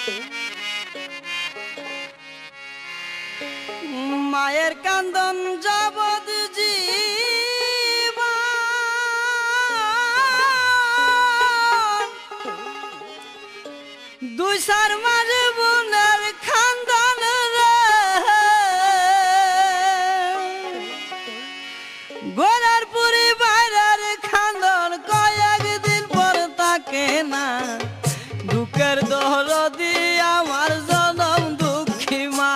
মায়ের কান্দন যাবৎ জীবন দুই চার মাঝে বোনের কান্দন রে গোড়ার পুরি বাইরের কান্দন কয়েকদিন পর তাকে না দুঃখের দরদি আমার জনম দুঃখী মা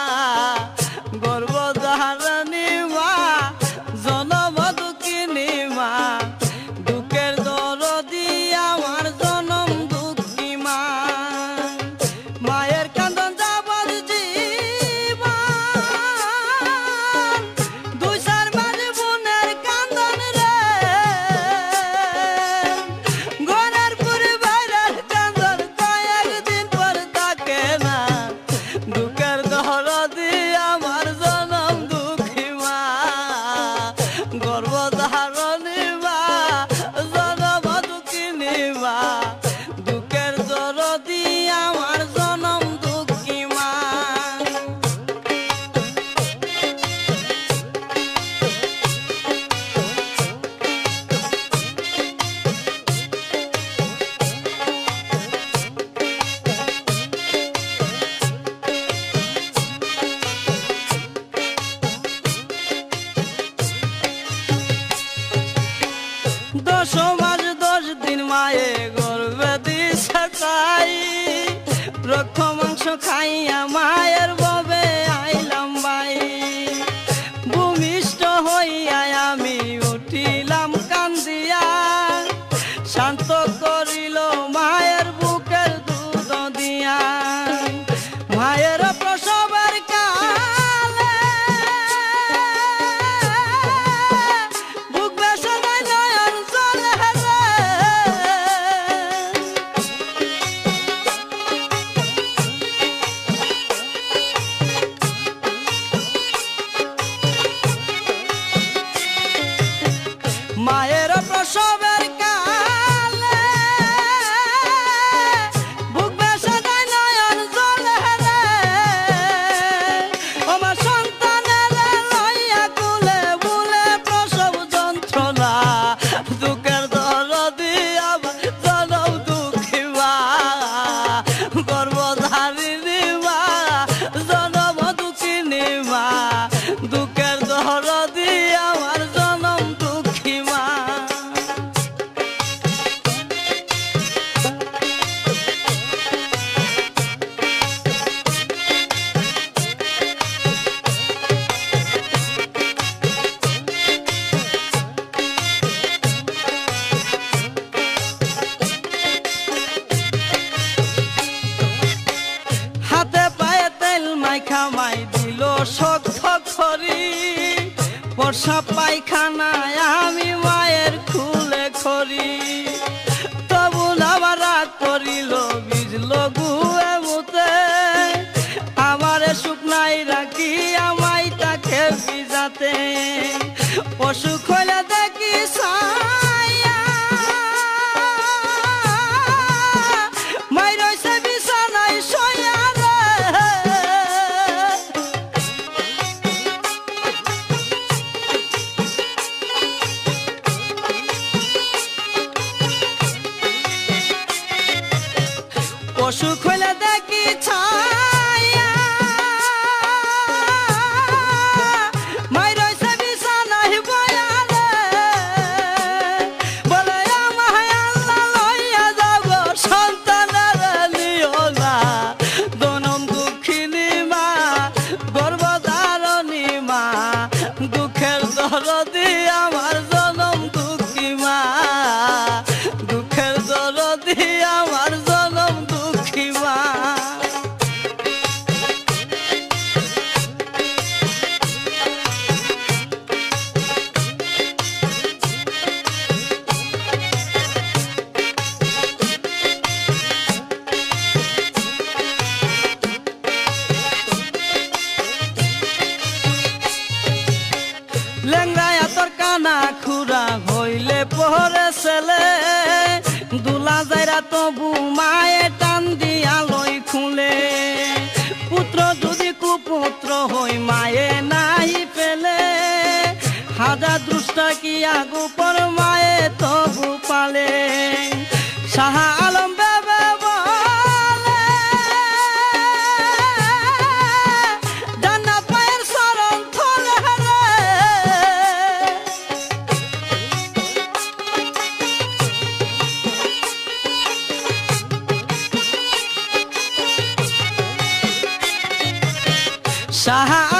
গর্ভধারিণী মা জনম দুঃখিনী মা দুঃখের দরদি আমার জনম দুঃখী মা মায়ের কান্দন যাবৎ জীবন দুই চার মাঝে বোনের কান্দন রে ঘরের পুরি বাইরের কান্দন কয়েকদিন পর তাকে না দুঃখের দরদি আমার জনম দুঃখী মা গর্ভধারিণী মা জনম দুঃখিনী মা দুঃখের দরদি আমার জনম দুঃখী মা দশ মাস 10 দিন মায়ে গর্ভে দিছে তাই রক্ত মাংস খাইয়া মায়ের ববে আইলাম বাই ভূমিষ্ঠ হইয়া আমি উঠিলাম কান্দিয়া শান্ত করিল মায়ের বুকের দুধ দিয়া মায়ের প্রসবের কালে বুক বেসনায় নয়ন জলে রে মায়ের প্রসবের কালে বুক বেসনায় নয়ন জলে রে আমার সন্তানের লইয়া কুলে বুলে প্রসব যন্ত্রণা দুঃখের দরদি আমার জনম দুঃখী মা গর্ভধারিণী মা জনম দুঃখিনী মা দুঃখের দরদি আমার জনম দুঃখী মা হাতে পায়ে তেল মাইখা মাই দিল শক্ত খড়ি বর্ষা পায়খানায় আমি মায়ের খুলে খড়ি তবু আবার রাগ করিল বিজল গুয়ে মুতে আমারে শুকনাই রাখি আমায় তাকে ভিজাতে অসুখ হইলে দেখি ছায়া মাই রইছে বিছানায় শোয়া রে অসুখ হইলে দেখি ছায়া মাই রইছে বিছানায় বয়া রে বলে আমায় আল্লাহ লইয়া যাও গো সন্তানের নিও না জনম দুঃখিনী মা গর্ভধারিণী মা দুঃখের দরদি আমার জনম দুঃখী মা দুঃখের দরদি আমার জনম দুঃখী মা লেংরায়া তোর কানা খুরা হইলে পরে ছেলে দুলা যাইরা তবু মায়ে টান দিয়া লই খু ডাকিয়া গোপন মায়ে তবু পালে শাহ আলম বেবে বলে জান্নাত মায়ের শরণ থলে রে শাহ